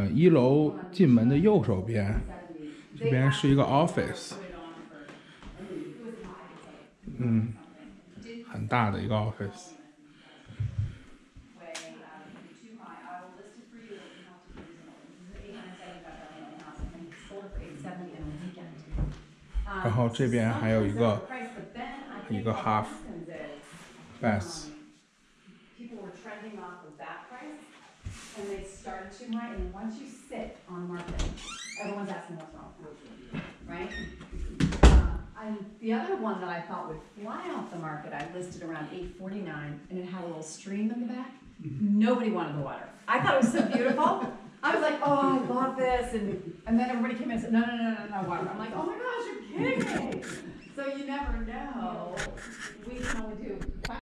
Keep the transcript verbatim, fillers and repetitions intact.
一楼进门的右手边，这边是一个 office， 嗯，很大的一个 office。然后这边还有一个一个 half bath。 And they started too high, and once you sit on market, everyone's asking what's wrong, right? Uh, and the other one that I thought would fly off the market, I listed around eight forty-nine, and it had a little stream in the back. Nobody wanted the water. I thought it was so beautiful. I was like, oh, I love this, and and then everybody came in and said, no, no, no, no, no water. I'm like, oh my gosh, you're kidding me. So you never know. We can only do